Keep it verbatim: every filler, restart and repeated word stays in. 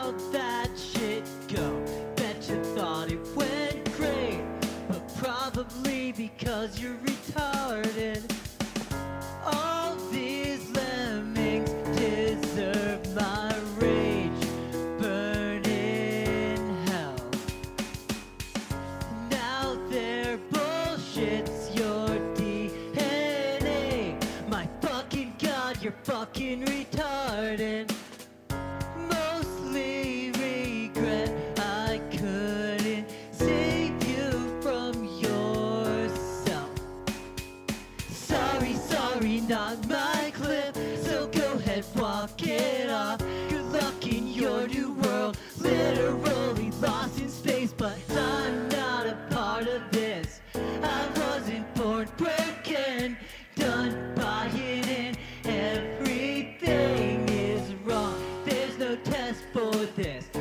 how'd that shit go? Bet you thought it went great, but probably because you're retarded. All these lemmings deserve my rage, burn in hell. Now their bullshit's your D N A. My fucking god, you're fucking retarded. Mostly regret I couldn't save you from yourself. Sorry, sorry, not my clip, so go ahead, walk it off. Good luck in your new world, literally lost in space, but I'm not a part of this. I wasn't born broken, done buying in. Everything is wrong, there's no test for this.